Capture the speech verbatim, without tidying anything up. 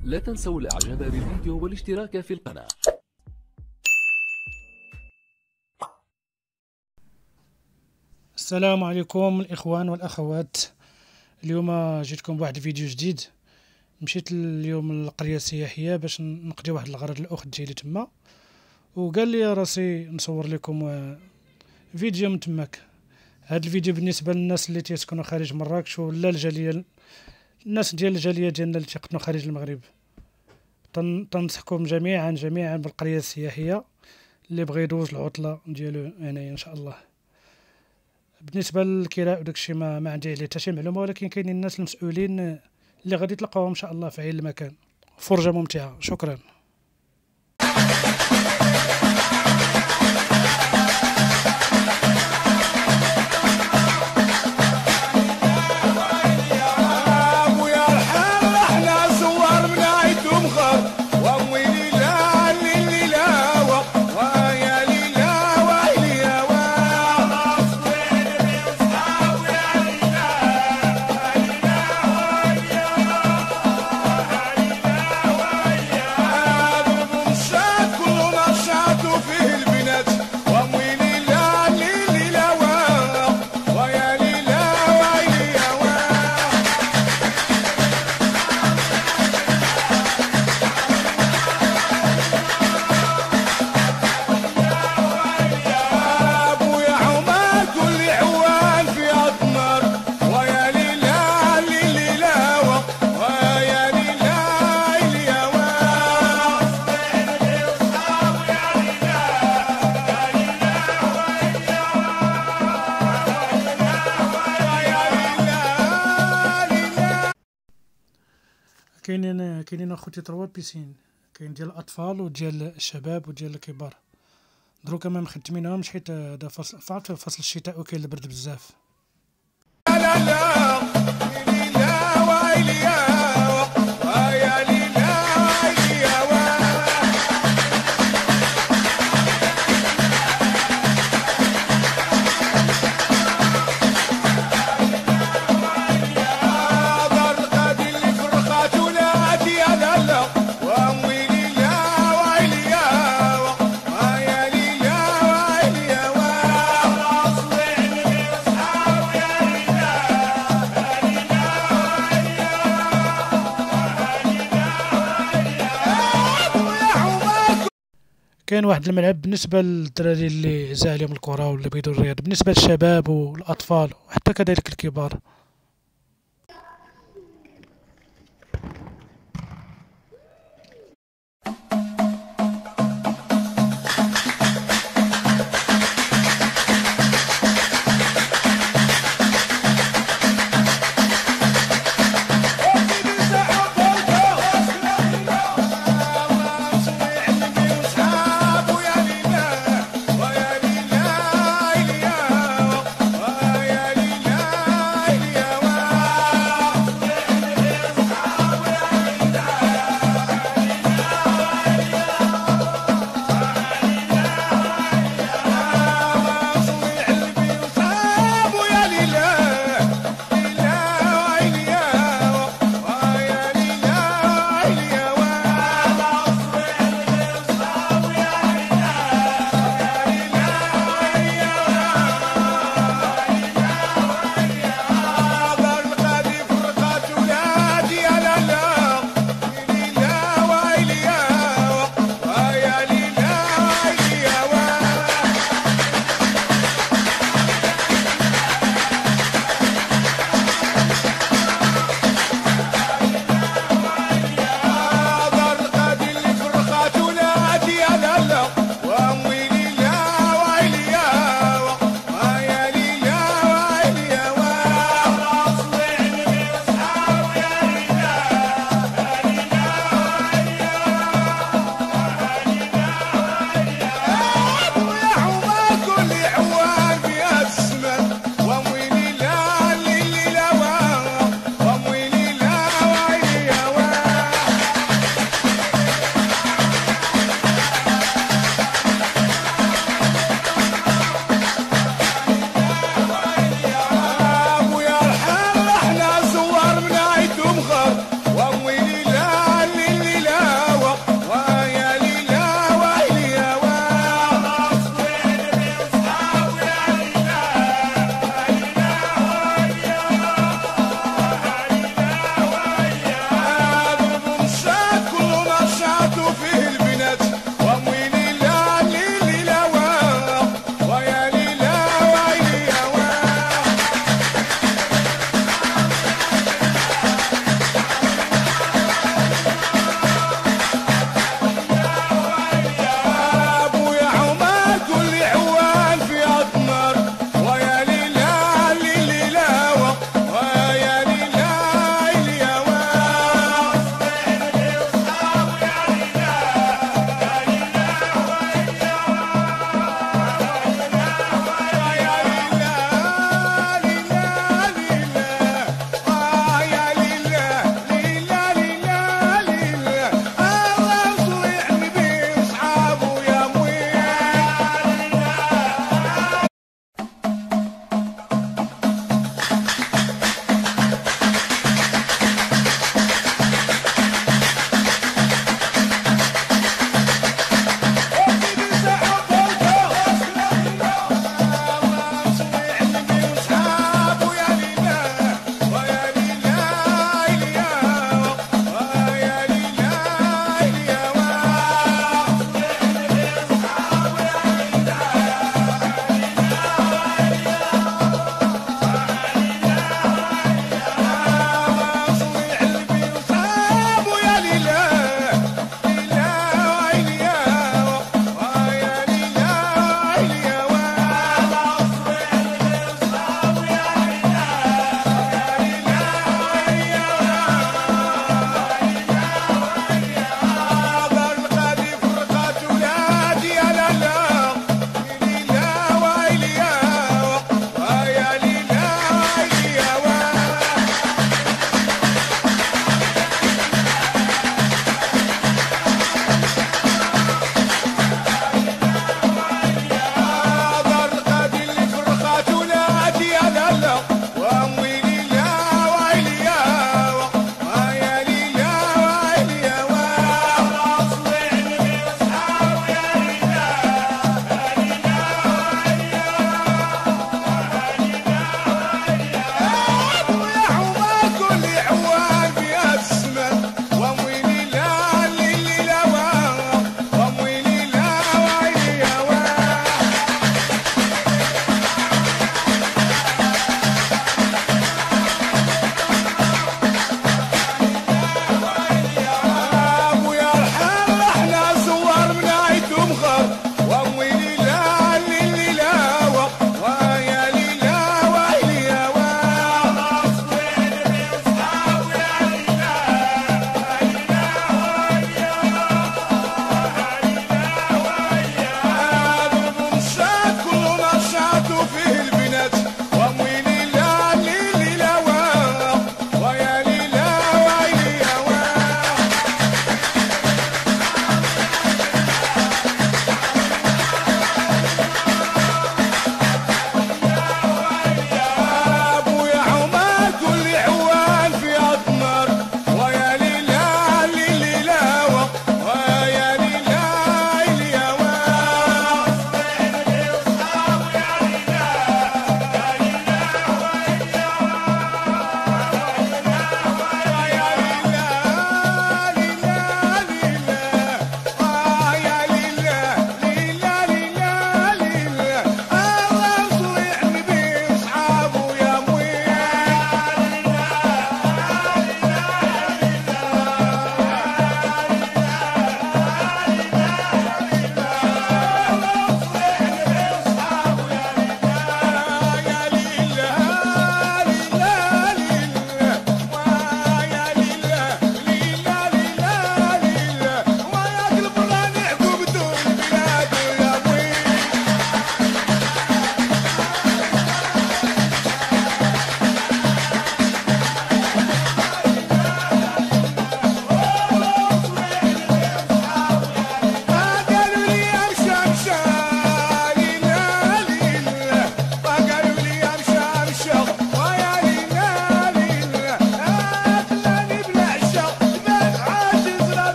لا تنسوا الاعجاب بالفيديو والاشتراك في القناة. السلام عليكم الإخوان والأخوات. اليوم جيتكم بواحد الفيديو جديد. مشيت اليوم للقرية السياحية باش نقضي واحد الغرض الأخت ديالي تما، وقال لي راسي نصور لكم فيديو من تماك. هذا الفيديو بالنسبة للناس اللي تيسكنوا خارج مراكش ولا الجالية، الناس ديال الجالية ديالنا اللي تيقطنوا خارج المغرب. تنصحكم جميعا جميعا بالقرية السياحية اللي بغى يدوز العطلة ديالو هنايا ان شاء الله. بالنسبه للكراء وداك الشيء ما, ما عندي عليه حتى شي معلومه، ولكن كاينين الناس المسؤولين اللي غادي تلقاوهم ان شاء الله في عين المكان. فرجه ممتعه. شكرا. كاينين كاينين اخوتي تروا بيسين، كاين ديال الاطفال وديال الشباب وديال الكبار. دروكا ما مخدمينهمش حيت هذا فصل فصل فصل الشتاء وكاين البرد بزاف. لا لا كاين واحد الملعب بالنسبه للدراري اللي زاع عليهم الكره واللي بيدوا الرياضه، بالنسبه للشباب والاطفال وحتى كذلك الكبار.